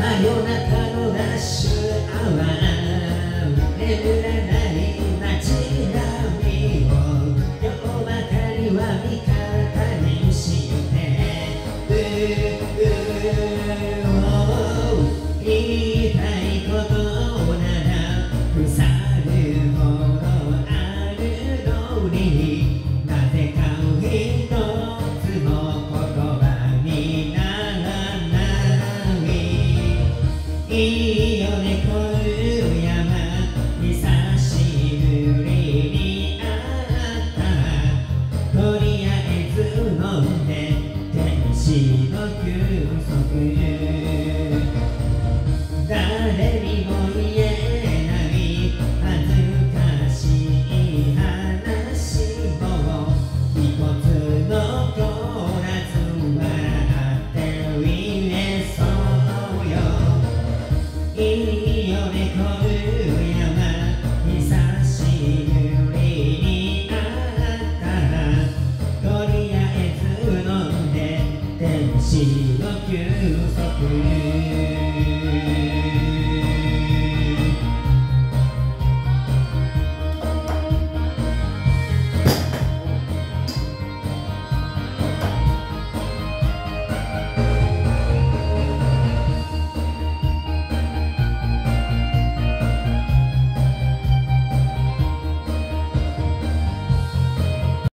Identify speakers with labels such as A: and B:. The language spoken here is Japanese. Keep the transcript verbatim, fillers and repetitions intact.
A: 夜中のラッシュアワー、眠らない街並みを今日ばかりは味方にしてうう言いたいことなら腐るほどあるのに、なぜか一つも言葉にならないいいよねこういう山、久しぶりに会ったとりあえず飲んで天使の休息、誰にも言えない恥ずかしい話も一つ残らず笑って言えそうよ。いいよねこういう山、久しぶりに会ったとりあえず飲んで天使の休息